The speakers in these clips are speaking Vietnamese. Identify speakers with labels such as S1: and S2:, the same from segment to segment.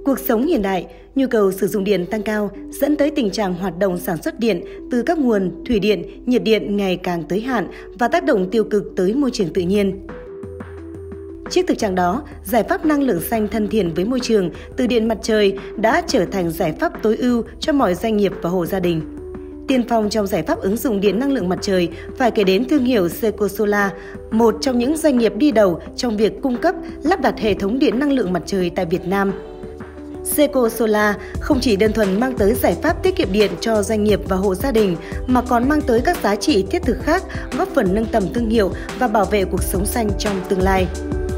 S1: Cuộc sống hiện đại, nhu cầu sử dụng điện tăng cao dẫn tới tình trạng hoạt động sản xuất điện từ các nguồn thủy điện, nhiệt điện ngày càng tới hạn và tác động tiêu cực tới môi trường tự nhiên. Trước thực trạng đó, giải pháp năng lượng xanh thân thiện với môi trường từ điện mặt trời đã trở thành giải pháp tối ưu cho mọi doanh nghiệp và hộ gia đình. Tiên phong trong giải pháp ứng dụng điện năng lượng mặt trời phải kể đến thương hiệu Seco Solar, một trong những doanh nghiệp đi đầu trong việc cung cấp lắp đặt hệ thống điện năng lượng mặt trời tại Việt Nam. Seco Solar không chỉ đơn thuần mang tới giải pháp tiết kiệm điện cho doanh nghiệp và hộ gia đình, mà còn mang tới các giá trị thiết thực khác, góp phần nâng tầm thương hiệu và bảo vệ cuộc sống xanh trong tương lai.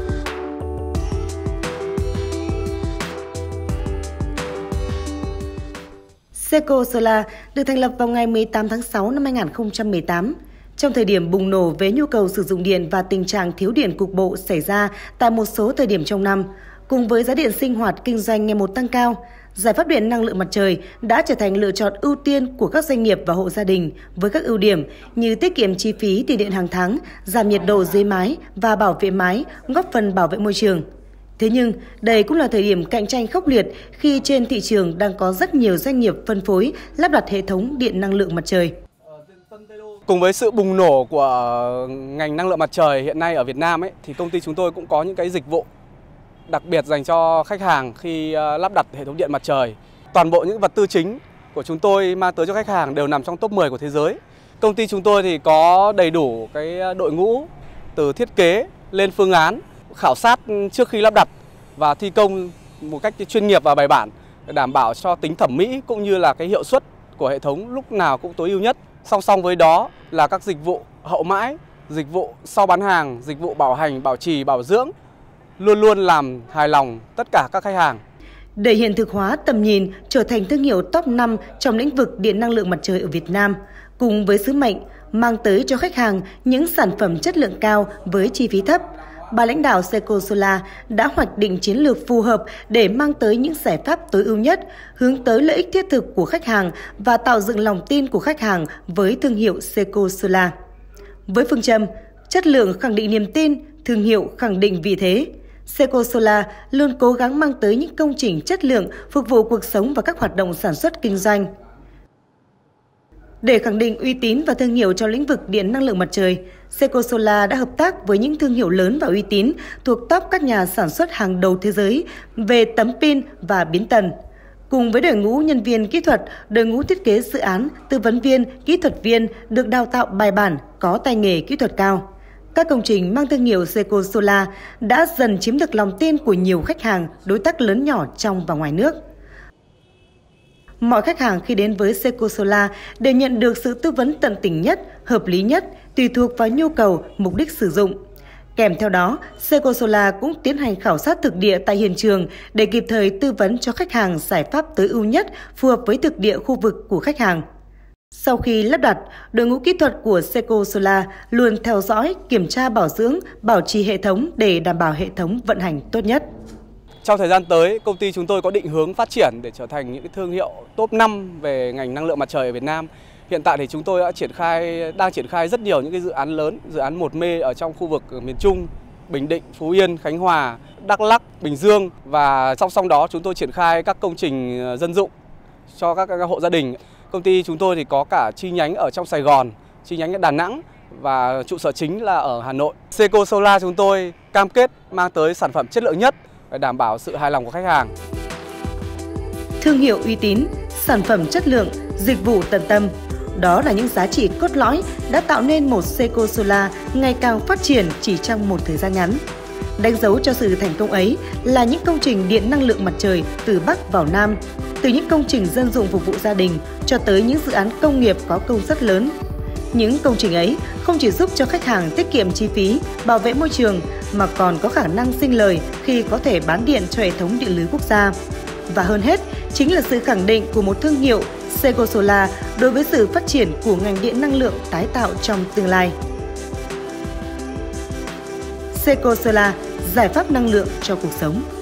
S1: Seco Solar được thành lập vào ngày 18 tháng 6 năm 2018. Trong thời điểm bùng nổ về nhu cầu sử dụng điện và tình trạng thiếu điện cục bộ xảy ra tại một số thời điểm trong năm, cùng với giá điện sinh hoạt kinh doanh ngày một tăng cao, giải pháp điện năng lượng mặt trời đã trở thành lựa chọn ưu tiên của các doanh nghiệp và hộ gia đình với các ưu điểm như tiết kiệm chi phí tiền điện hàng tháng, giảm nhiệt độ dưới mái và bảo vệ mái, góp phần bảo vệ môi trường. Thế nhưng, đây cũng là thời điểm cạnh tranh khốc liệt khi trên thị trường đang có rất nhiều doanh nghiệp phân phối lắp đặt hệ thống điện năng lượng mặt trời.
S2: Cùng với sự bùng nổ của ngành năng lượng mặt trời hiện nay ở Việt Nam thì công ty chúng tôi cũng có những cái dịch vụ đặc biệt dành cho khách hàng khi lắp đặt hệ thống điện mặt trời. Toàn bộ những vật tư chính của chúng tôi mang tới cho khách hàng đều nằm trong top 10 của thế giới. Công ty chúng tôi thì có đầy đủ cái đội ngũ từ thiết kế lên phương án, khảo sát trước khi lắp đặt và thi công một cách chuyên nghiệp và bài bản để đảm bảo cho tính thẩm mỹ cũng như là cái hiệu suất của hệ thống lúc nào cũng tối ưu nhất. Song song với đó là các dịch vụ hậu mãi, dịch vụ sau bán hàng, dịch vụ bảo hành, bảo trì, bảo dưỡng luôn luôn làm hài lòng tất cả các khách hàng.
S1: Để hiện thực hóa tầm nhìn trở thành thương hiệu top 5 trong lĩnh vực điện năng lượng mặt trời ở Việt Nam, cùng với sứ mệnh mang tới cho khách hàng những sản phẩm chất lượng cao với chi phí thấp, bà lãnh đạo Seco Solar đã hoạch định chiến lược phù hợp để mang tới những giải pháp tối ưu nhất, hướng tới lợi ích thiết thực của khách hàng và tạo dựng lòng tin của khách hàng với thương hiệu Seco Solar. Với phương châm, chất lượng khẳng định niềm tin, thương hiệu khẳng định vị thế, Seco Solar luôn cố gắng mang tới những công trình chất lượng phục vụ cuộc sống và các hoạt động sản xuất kinh doanh. Để khẳng định uy tín và thương hiệu cho lĩnh vực điện năng lượng mặt trời, Seco Solar đã hợp tác với những thương hiệu lớn và uy tín thuộc top các nhà sản xuất hàng đầu thế giới về tấm pin và biến tần. Cùng với đội ngũ nhân viên kỹ thuật, đội ngũ thiết kế dự án, tư vấn viên, kỹ thuật viên được đào tạo bài bản, có tay nghề kỹ thuật cao. Các công trình mang thương hiệu Seco Solar đã dần chiếm được lòng tin của nhiều khách hàng, đối tác lớn nhỏ trong và ngoài nước. Mọi khách hàng khi đến với Seco Solar đều nhận được sự tư vấn tận tình nhất, hợp lý nhất, tùy thuộc vào nhu cầu, mục đích sử dụng. Kèm theo đó, Seco Solar cũng tiến hành khảo sát thực địa tại hiện trường để kịp thời tư vấn cho khách hàng giải pháp tối ưu nhất phù hợp với thực địa khu vực của khách hàng. Sau khi lắp đặt, đội ngũ kỹ thuật của Seco Solar luôn theo dõi, kiểm tra bảo dưỡng, bảo trì hệ thống để đảm bảo hệ thống vận hành tốt nhất.
S2: Trong thời gian tới, công ty chúng tôi có định hướng phát triển để trở thành những thương hiệu top 5 về ngành năng lượng mặt trời ở Việt Nam. Hiện tại thì chúng tôi đang triển khai rất nhiều những cái dự án lớn, dự án 1M ở trong khu vực miền Trung, Bình Định, Phú Yên, Khánh Hòa, Đắk Lắk, Bình Dương, và song song đó chúng tôi triển khai các công trình dân dụng cho các hộ gia đình. Công ty chúng tôi thì có cả chi nhánh ở trong Sài Gòn, chi nhánh ở Đà Nẵng và trụ sở chính là ở Hà Nội. Seco Solar chúng tôi cam kết mang tới sản phẩm chất lượng nhất để đảm bảo sự hài lòng của khách hàng.
S1: Thương hiệu uy tín, sản phẩm chất lượng, dịch vụ tận tâm. Đó là những giá trị cốt lõi đã tạo nên một Seco Solar ngày càng phát triển chỉ trong một thời gian ngắn. Đánh dấu cho sự thành công ấy là những công trình điện năng lượng mặt trời từ Bắc vào Nam, từ những công trình dân dụng phục vụ gia đình cho tới những dự án công nghiệp có công suất lớn. Những công trình ấy không chỉ giúp cho khách hàng tiết kiệm chi phí, bảo vệ môi trường mà còn có khả năng sinh lời khi có thể bán điện cho hệ thống điện lưới quốc gia. Và hơn hết, chính là sự khẳng định của một thương hiệu Seco Solar đối với sự phát triển của ngành điện năng lượng tái tạo trong tương lai. Seco Solar, giải pháp năng lượng cho cuộc sống.